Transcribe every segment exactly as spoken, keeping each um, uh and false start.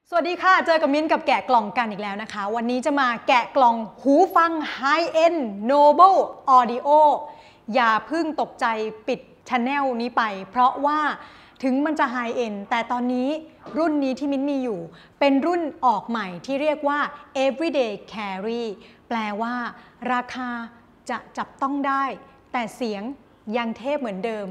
สวัสดีค่ะเจอกับมิ้นกับแกะกล่องกันอีกแล้วนะคะวันนี้จะมาแกะกล่องหูฟัง High End Noble Audio อย่าเพิ่งตกใจปิด Channel นี้ไปเพราะว่าถึงมันจะ High End แต่ตอนนี้รุ่นนี้ที่มิ้นมีอยู่เป็นรุ่นออกใหม่ที่เรียกว่า Everyday Carry แปลว่าราคาจะจับต้องได้แต่เสียงยังเทพเหมือนเดิม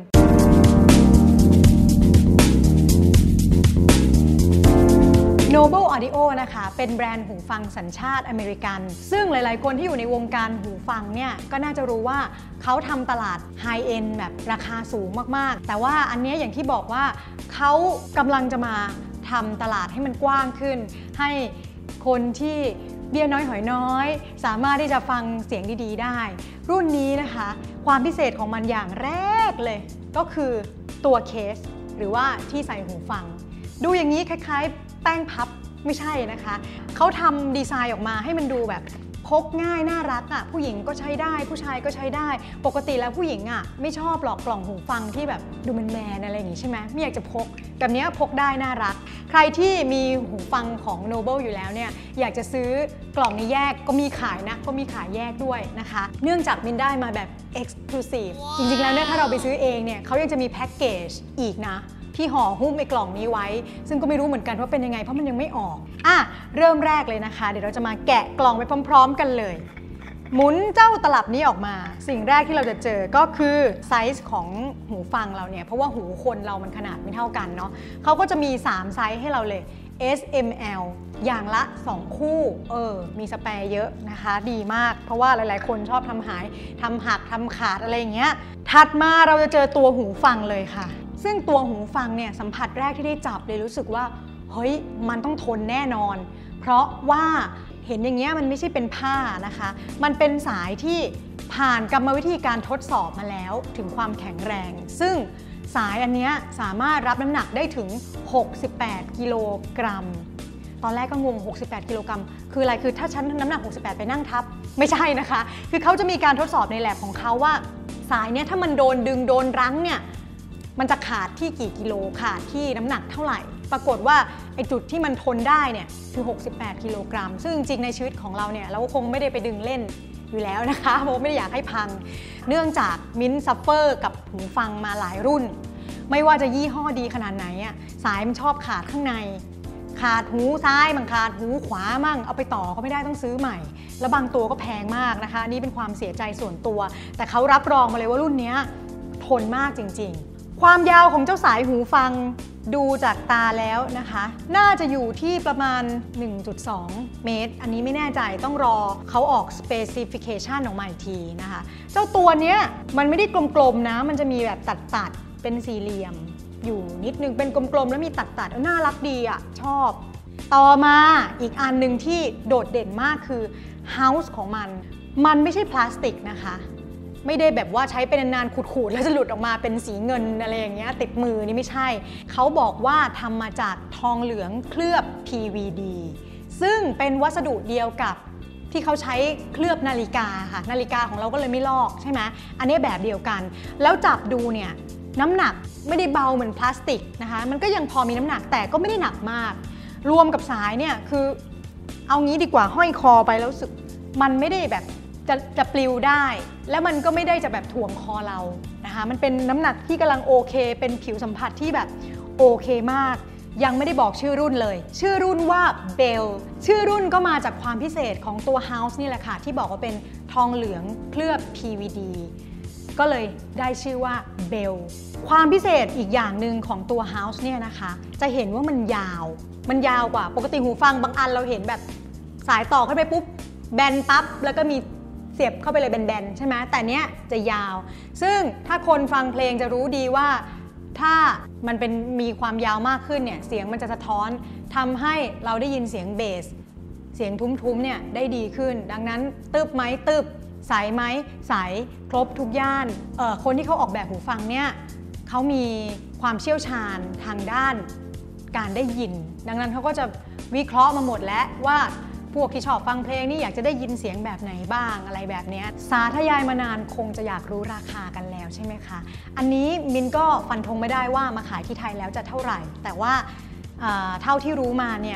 Noble Audio นะคะเป็นแบรนด์หูฟังสัญชาติอเมริกันซึ่งหลายๆคนที่อยู่ในวงการหูฟังเนี่ยก็น่าจะรู้ว่าเขาทำตลาด High End แบบราคาสูงมากๆแต่ว่าอันนี้อย่างที่บอกว่าเขากำลังจะมาทำตลาดให้มันกว้างขึ้นให้คนที่เบี้ยน้อยหอยน้อยสามารถที่จะฟังเสียงดีๆได้รุ่นนี้นะคะความพิเศษของมันอย่างแรกเลยก็คือตัวเคสหรือว่าที่ใส่หูฟังดูอย่างนี้คล้ายๆแป้งพับไม่ใช่นะคะเขาทำดีไซน์ออกมาให้มันดูแบบพกง่ายน่ารักอ่ะผู้หญิงก็ใช้ได้ผู้ชายก็ใช้ได้ปกติแล้วผู้หญิงอ่ะไม่ชอบหรอกกล่องหูฟังที่แบบดูแมนๆอะไรอย่างงี้ใช่ไหมไม่อยากจะพกแบบนี้พกได้น่ารักใครที่มีหูฟังของ Noble อยู่แล้วเนี่ยอยากจะซื้อกล่องนี้แยกก็มีขายนะก็มีขายแยกด้วยนะคะเนื่องจากมินได้มาแบบ Exclusive จริงๆแล้วเนี่ยถ้าเราไปซื้อเองเนี่ยเขายังจะมีแพ็กเกจอีกนะที่ห่อหุ้มไอ้กล่องนี้ไว้ซึ่งก็ไม่รู้เหมือนกันว่าเป็นยังไงเพราะมันยังไม่ออกอ่ะเริ่มแรกเลยนะคะเดี๋ยวเราจะมาแกะกล่องไปพร้อมๆกันเลยหมุนเจ้าตลับนี้ออกมาสิ่งแรกที่เราจะเจอก็คือไซส์ของหูฟังเราเนี่ยเพราะว่าหูคนเรามันขนาดไม่เท่ากันเนาะเขาก็จะมีสามไซส์ให้เราเลย เอส เอ็ม แอล อย่างละสองคู่เออมีสแปร์เยอะนะคะดีมากเพราะว่าหลายๆคนชอบทำหายทำหักทำขาดอะไรอย่างเงี้ยถัดมาเราจะเจอตัวหูฟังเลยค่ะซึ่งตัวหูฟังเนี่ยสัมผัสแรกที่ได้จับเลยรู้สึกว่าเฮ้ยมันต้องทนแน่นอนเพราะว่าเห็นอย่างเงี้ยมันไม่ใช่เป็นผ้านะคะมันเป็นสายที่ผ่านกรรมวิธีการทดสอบมาแล้วถึงความแข็งแรงซึ่งสายอันเนี้ยสามารถรับน้ำหนักได้ถึงหกสิบแปดกิโลกรัมตอนแรกก็งงหกสิบแปดกิโลกรัมคืออะไรคือถ้าฉันน้ำหนักหกสิบแปดไปนั่งทับไม่ใช่นะคะคือเขาจะมีการทดสอบในแลบของเขาว่าสายเนี้ยถ้ามันโดนดึงโดนรั้งเนี่ยมันจะขาดที่กี่กิโลขาดที่น้ำหนักเท่าไหร่ปรากฏว่าไอ้จุดที่มันทนได้เนี่ยคือหกสิบแปดกิโลกรัมซึ่งจริงๆในชีวิตของเราเนี่ยเราก็คงไม่ได้ไปดึงเล่นอยู่แล้วนะคะเพราะไม่ได้อยากให้พังเนื่องจากมิ้นซัฟเฟอร์กับหูฟังมาหลายรุ่นไม่ว่าจะยี่ห้อดีขนาดไหนอ่ะสายมันชอบขาดข้างในขาดหูซ้ายมั่งขาดหูขวามั่งเอาไปต่อก็ไม่ได้ต้องซื้อใหม่แล้วบางตัวก็แพงมากนะคะนี่เป็นความเสียใจส่วนตัวแต่เขารับรองมาเลยว่ารุ่นนี้ทนมากจริงๆความยาวของเจ้าสายหูฟังดูจากตาแล้วนะคะน่าจะอยู่ที่ประมาณ หนึ่งจุดสอง เมตรอันนี้ไม่แน่ใจต้องรอเขาออก specification ออกมาอีกทีนะคะเจ้าตัวเนี้ยมันไม่ได้กลมๆนะมันจะมีแบบตัดๆเป็นสี่เหลี่ยมอยู่นิดนึงเป็นกลมๆแล้วมีตัดๆน่ารักดีอ่ะชอบต่อมาอีกอันหนึ่งที่โดดเด่นมากคือ house ของมันมันไม่ใช่พลาสติกนะคะไม่ได้แบบว่าใช้เป็นนานๆขูดๆแล้วจะหลุดออกมาเป็นสีเงินอะไรอย่างเงี้ยติดมือนี่ไม่ใช่เขาบอกว่าทำมาจากทองเหลืองเคลือบ พี วี ดี ซึ่งเป็นวัสดุเดียวกับที่เขาใช้เคลือบนาฬิกาค่ะนาฬิกาของเราก็เลยไม่ลอกใช่ไหมอันนี้แบบเดียวกันแล้วจับดูเนี่ยน้ำหนักไม่ได้เบาเหมือนพลาสติกนะคะมันก็ยังพอมีน้ำหนักแต่ก็ไม่ได้หนักมากรวมกับสายเนี่ยคือเอางี้ดีกว่าห้อยคอไปแล้วรู้สึกมันไม่ได้แบบจะจะปลิวได้แล้วมันก็ไม่ได้จะแบบถ่วงคอเรานะคะมันเป็นน้ำหนักที่กำลังโอเคเป็นผิวสัมผัสที่แบบโอเคมากยังไม่ได้บอกชื่อรุ่นเลยชื่อรุ่นว่า Bell ชื่อรุ่นก็มาจากความพิเศษของตัว House นี่แหละค่ะที่บอกว่าเป็นทองเหลืองเคลือบ พี วี ดี ก็เลยได้ชื่อว่า Bell ความพิเศษอีกอย่างหนึ่งของตัว House เนี่ยนะคะจะเห็นว่ามันยาวมันยาวกว่าปกติหูฟังบางอันเราเห็นแบบสายต่อขึ้นไปปุ๊บแบนปั๊บแล้วก็มีเสียบเข้าไปเลยแบนๆใช่ไหมแต่เนี้ยจะยาวซึ่งถ้าคนฟังเพลงจะรู้ดีว่าถ้ามันเป็นมีความยาวมากขึ้นเนี่ยเสียงมันจะสะท้อนทำให้เราได้ยินเสียงเบสเสียงทุ้มๆเนี่ยได้ดีขึ้นดังนั้นตึบไหมตึบใสไหมใสครบทุกย่านเอ่อคนที่เขาออกแบบหูฟังเนี่ยเขามีความเชี่ยวชาญทางด้านการได้ยินดังนั้นเขาก็จะวิเคราะห์มาหมดแล้วว่าพวกที่ชอบฟังเพลงนี่อยากจะได้ยินเสียงแบบไหนบ้างอะไรแบบนี้สาธยายมานานคงจะอยากรู้ราคากันแล้วใช่ไหมคะอันนี้มินก็ฟันธงไม่ได้ว่ามาขายที่ไทยแล้วจะเท่าไหร่แต่ว่าเท่าที่รู้มาเนี่ย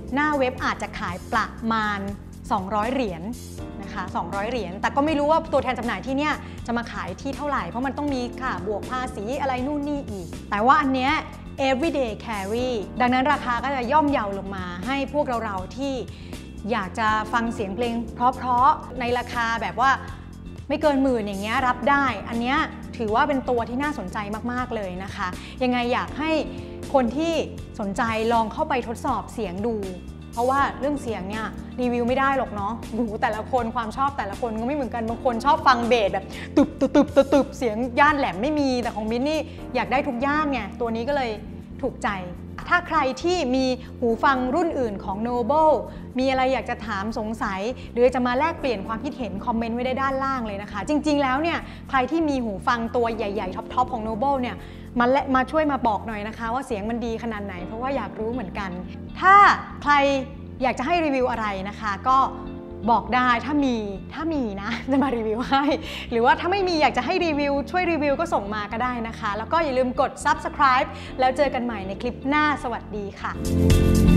หน้าเว็บอาจจะขายประมาณสองร้อยเหรียญนะคะสองร้อยเหรียญแต่ก็ไม่รู้ว่าตัวแทนจำหน่ายที่เนี่ยจะมาขายที่เท่าไหร่เพราะมันต้องมีค่าบวกภาษีอะไรนู่นนี่อีกแต่ว่าอันเนี้ย everyday carry ดังนั้นราคาก็จะย่อมเยาลงมาให้พวกเราๆที่อยากจะฟังเสียงเพลงเพราะๆในราคาแบบว่าไม่เกินหมื่นอย่างเงี้ยรับได้อันเนี้ยถือว่าเป็นตัวที่น่าสนใจมากๆเลยนะคะยังไงอยากให้คนที่สนใจลองเข้าไปทดสอบเสียงดูเพราะว่าเรื่องเสียงเนี่ยรีวิวไม่ได้หรอกเนาะหูแต่ละคนความชอบแต่ละคนก็ไม่เหมือนกันบางคนชอบฟังเบสแบบตึบตึบตึบตึบเสียงย่านแหลมไม่มีแต่ของมิ้นนี่อยากได้ทุกย่านไงตัวนี้ก็เลยถูกใจถ้าใครที่มีหูฟังรุ่นอื่นของ Noble มีอะไรอยากจะถามสงสัยหรือจะมาแลกเปลี่ยนความคิดเห็นคอมเมนต์ไว้ได้ด้านล่างเลยนะคะจริงๆแล้วเนี่ยใครที่มีหูฟังตัวใหญ่ๆท็อปๆของ Noble เนี่ยมาและมาช่วยมาบอกหน่อยนะคะว่าเสียงมันดีขนาดไหนเพราะว่าอยากรู้เหมือนกันถ้าใครอยากจะให้รีวิวอะไรนะคะก็บอกได้ถ้ามีถ้ามีนะจะมารีวิวให้หรือว่าถ้าไม่มีอยากจะให้รีวิวช่วยรีวิวก็ส่งมาก็ได้นะคะแล้วก็อย่าลืมกด ซับสไครบ์ แล้วเจอกันใหม่ในคลิปหน้าสวัสดีค่ะ